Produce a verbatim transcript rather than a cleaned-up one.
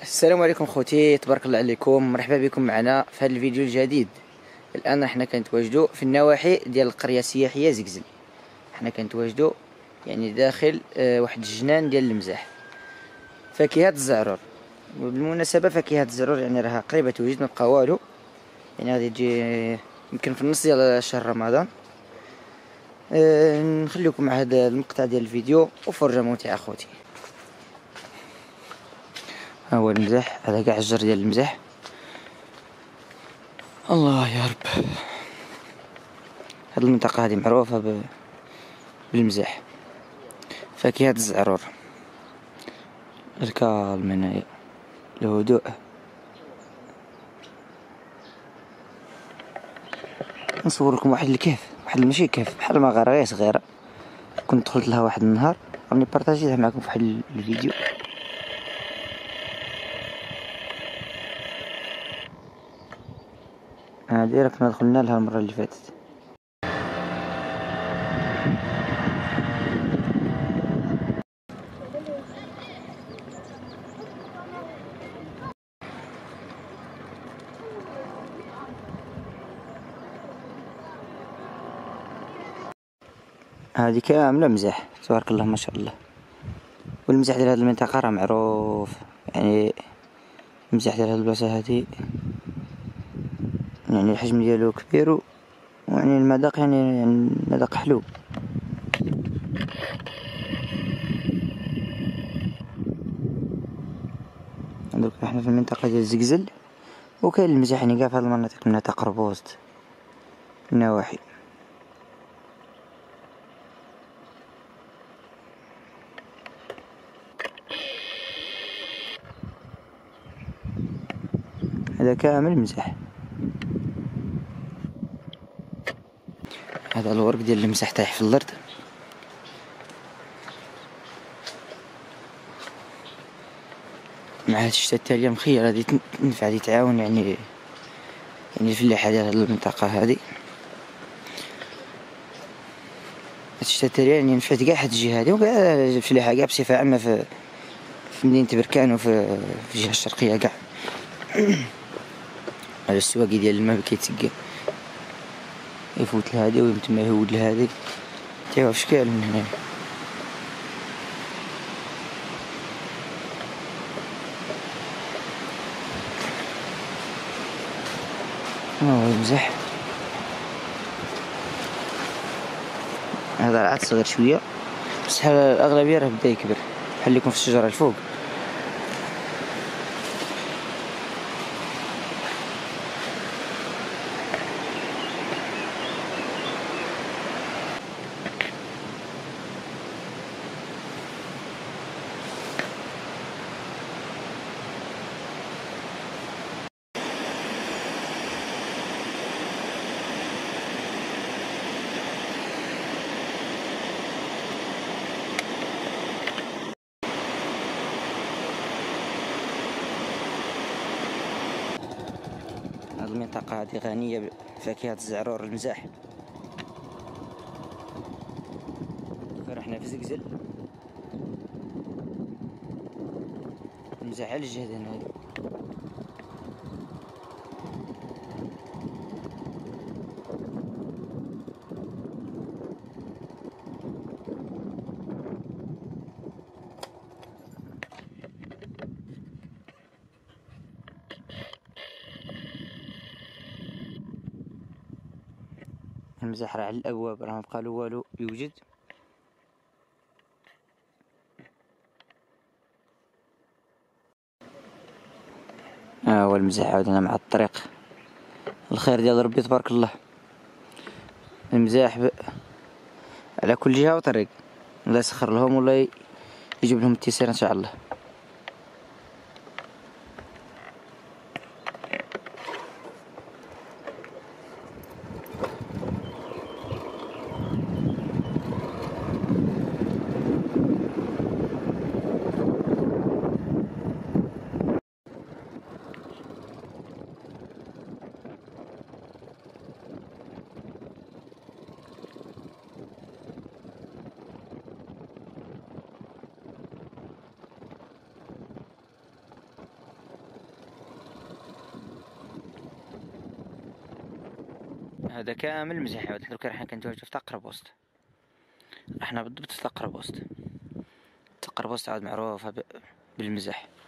السلام عليكم خوتي، تبارك الله عليكم. مرحبا بكم معنا في هذا الفيديو الجديد. الان احنا كنتواجدوا في النواحي ديال القريه السياحيه زقزل. احنا كنتواجدوا يعني داخل اه واحد الجنان ديال المزاح، فاكهه الزعرور. وبالمناسبه فاكهه الزعرور يعني راها قريبه توجد، ما بقى والو، يعني غادي تجي يمكن في النص ديال شهر رمضان. اه نخليكم مع هذا المقطع ديال الفيديو وفرجه ممتعه اخوتي. ها هو المزاح، هذا كاع الجر ديال المزاح. الله يا رب. هذه المنطقة هذه معروفة بالمزاح، فاكهة الزعرور، الكالم هنايا، الهدوء. نصور لكم واحد الكهف، واحد ماشي كهف، بحال مغاره غير صغيرة، كنت دخلت لها واحد النهار، راني بارطاجيتها معكم في واحد الفيديو. هادي راه كنا دخلنا لها المرة اللي فاتت. هذه كاملة مزاح، تبارك الله ما شاء الله. والمزاح ديال هذه المنطقة راه معروف، يعني المزاح ديال هذه البلاصة هذه يعني الحجم ديالو كبير، ويعني المذاق يعني يعني المذاق حلو. دوك احنا في المنطقة ديال زقزل، وكاين المزاح يعني كاع في هاد المناطق، مناطق ربوست النواحي. هذا كامل مزاح. هذا الورق ديال المزاح طايح في الارض. مع هاد الشتا التالية مخير غادي تنفع، غادي تعاون يعني يعني الفلاحة ديال هاد المنطقة هادي. هاد الشتا التالية يعني نفعت كاع هاد الجهة هادي، وكاع الفلاحة كاع بصفة عامة في في مدينة بركان وفي في الجهة الشرقية كاع. هذا السواقي ديال الماء كيتسقى، يفوت لهادي ومن تما يهود لهادي، تيوا في شكال من هنا. ها هو المزاح. هذا عاد صغير شوية، بس الأغلبية راه بدا يكبر، بحال اللي يكون في الشجرة الفوق. هذه المنطقة هذه غنية بفاكهة الزعرور المزاح. رحنا في زقزل، المزاح على الجهة هنا. المزاح راه على الابواب، راه مبقالو والو يوجد. ها هو المزاح عاودنا مع الطريق، الخير ديال ربي تبارك الله. المزاح ب... على كل جهة وطريق، الله يسخر لهم ولا يجيب لهم التيسير ان شاء الله. هذا كامل مزح. عاود درك حنا كنتواجدو في تقرب وسط، احنا بالضبط في تقرب وسط. تقرب وسط عاد معروفة بالمزح.